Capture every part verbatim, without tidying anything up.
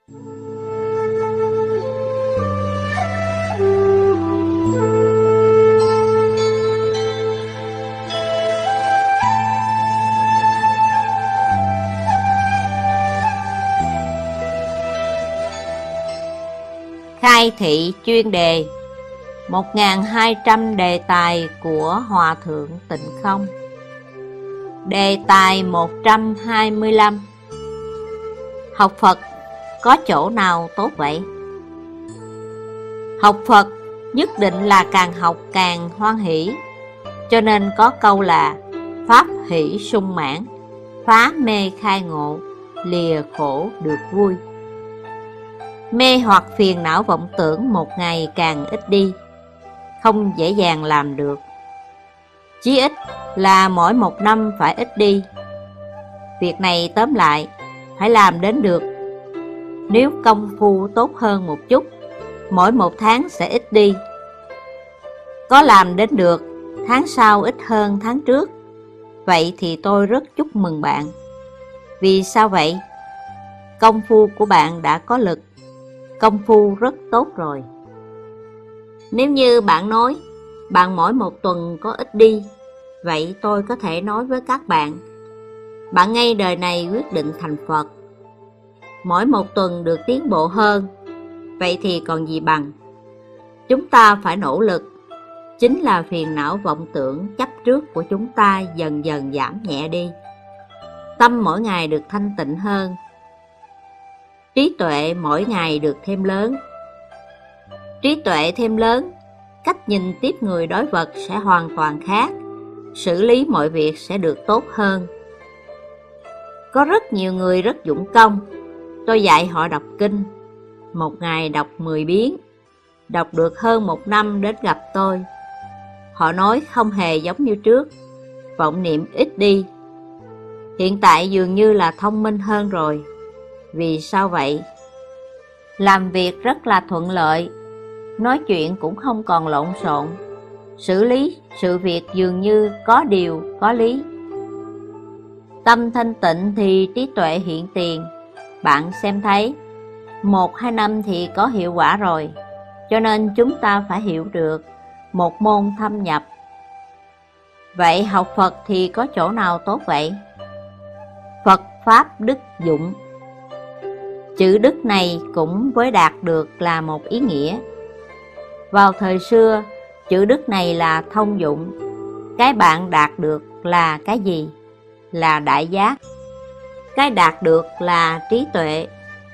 Khai thị chuyên đề một nghìn hai trăm đề tài của Hòa Thượng Tịnh Không. Đề tài một trăm hai mươi lăm. Học Phật có chỗ nào tốt vậy? Học Phật nhất định là càng học càng hoan hỷ, cho nên có câu là pháp hỷ sung mãn, phá mê khai ngộ, lìa khổ được vui. Mê hoặc phiền não vọng tưởng một ngày càng ít đi, không dễ dàng làm được. Chí ít là mỗi một năm phải ít đi. Việc này tóm lại phải làm đến được. Nếu công phu tốt hơn một chút, mỗi một tháng sẽ ít đi. Có làm đến được, tháng sau ít hơn tháng trước, vậy thì tôi rất chúc mừng bạn. Vì sao vậy? Công phu của bạn đã có lực, công phu rất tốt rồi. Nếu như bạn nói bạn mỗi một tuần có ít đi, vậy tôi có thể nói với các bạn, bạn ngay đời này quyết định thành Phật. Mỗi một tuần được tiến bộ hơn, vậy thì còn gì bằng. Chúng ta phải nỗ lực, chính là phiền não vọng tưởng chấp trước của chúng ta dần dần giảm nhẹ đi. Tâm mỗi ngày được thanh tịnh hơn, trí tuệ mỗi ngày được thêm lớn. Trí tuệ thêm lớn, cách nhìn tiếp người đối vật sẽ hoàn toàn khác, xử lý mọi việc sẽ được tốt hơn. Có rất nhiều người rất dụng công, tôi dạy họ đọc kinh, một ngày đọc mười biến, đọc được hơn một năm đến gặp tôi. Họ nói không hề giống như trước, vọng niệm ít đi. Hiện tại dường như là thông minh hơn rồi. Vì sao vậy? Làm việc rất là thuận lợi, nói chuyện cũng không còn lộn xộn, xử lý sự việc dường như có điều có lý. Tâm thanh tịnh thì trí tuệ hiện tiền. Bạn xem thấy, một hai năm thì có hiệu quả rồi, cho nên chúng ta phải hiểu được một môn thâm nhập. Vậy học Phật thì có chỗ nào tốt vậy? Phật Pháp Đức Dụng. Chữ đức này cũng với đạt được là một ý nghĩa. Vào thời xưa, chữ đức này là thông dụng. Cái bạn đạt được là cái gì? Là đại giác. Cái đạt được là trí tuệ.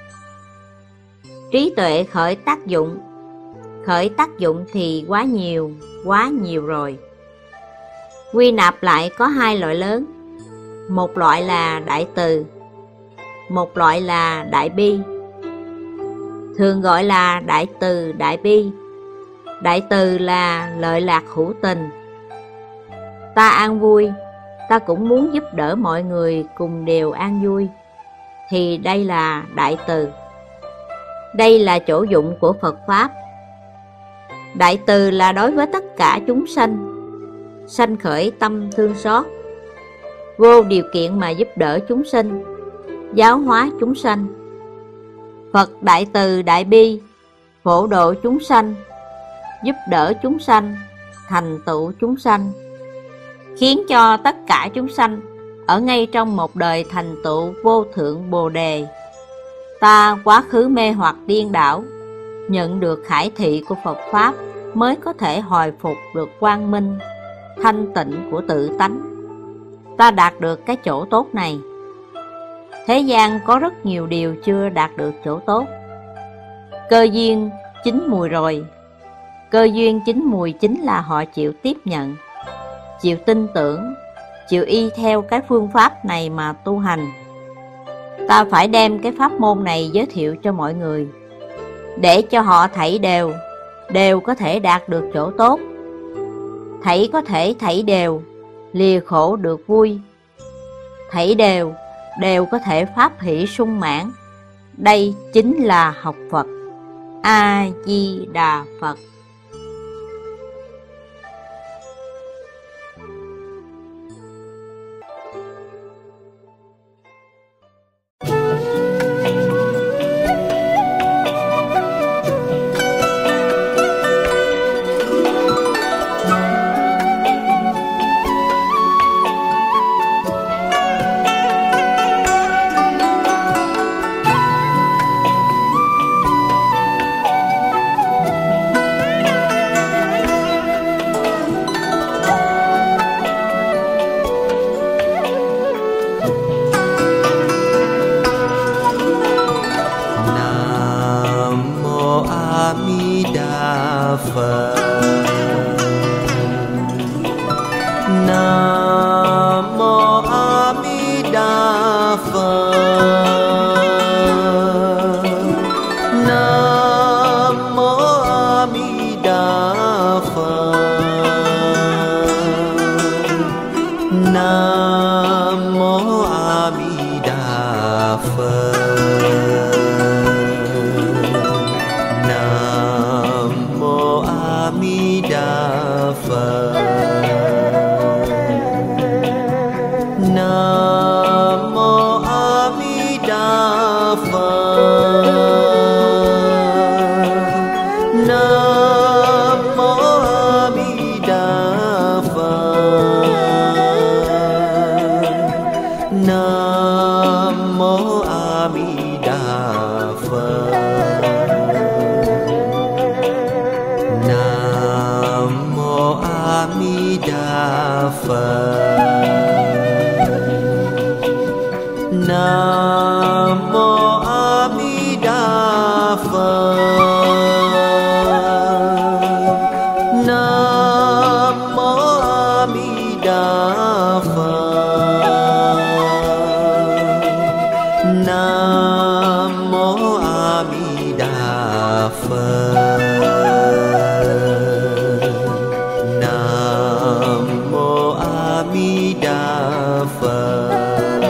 Trí tuệ khởi tác dụng. Khởi tác dụng thì quá nhiều, quá nhiều rồi. Quy nạp lại có hai loại lớn. Một loại là đại từ, một loại là đại bi. Thường gọi là đại từ đại bi. Đại từ là lợi lạc hữu tình. Ta an vui, ta cũng muốn giúp đỡ mọi người cùng đều an vui, thì đây là đại từ. Đây là chỗ dụng của Phật Pháp. Đại từ là đối với tất cả chúng sanh, sanh khởi tâm thương xót, vô điều kiện mà giúp đỡ chúng sinh, giáo hóa chúng sanh. Phật đại từ đại bi, phổ độ chúng sanh, giúp đỡ chúng sanh, thành tựu chúng sanh, khiến cho tất cả chúng sanh ở ngay trong một đời thành tựu vô thượng Bồ Đề. Ta quá khứ mê hoặc điên đảo, nhận được khải thị của Phật Pháp mới có thể hồi phục được quang minh, thanh tịnh của tự tánh. Ta đạt được cái chỗ tốt này. Thế gian có rất nhiều điều chưa đạt được chỗ tốt. Cơ duyên chín mùi rồi. Cơ duyên chín mùi chính là họ chịu tiếp nhận, chịu tin tưởng, chịu y theo cái phương pháp này mà tu hành. Ta phải đem cái pháp môn này giới thiệu cho mọi người, để cho họ thảy đều, đều có thể đạt được chỗ tốt. Thảy có thể thảy đều, lìa khổ được vui. Thảy đều, đều có thể pháp hỷ sung mãn. Đây chính là học Phật. A-di-đà Phật. Di Đà Phật. Nam mô A Di Đà Phật.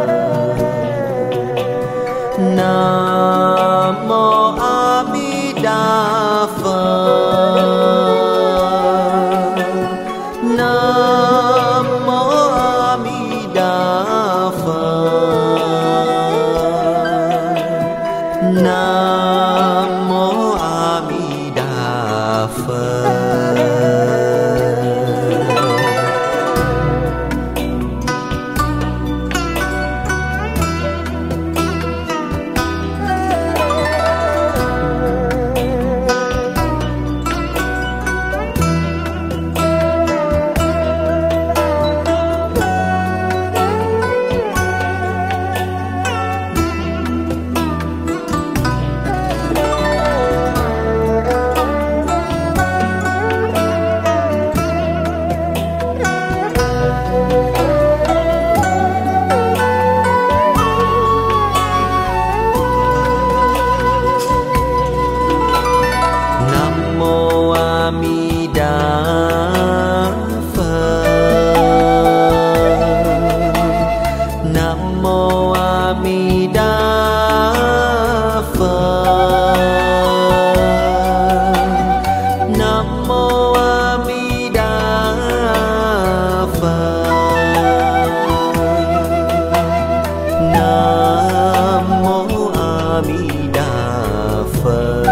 Nam mô A Di Đà Phật. Nam mô A Di Đà Phật. Nam mô A Di Đà Phật. Nam mô A Di Đà Phật.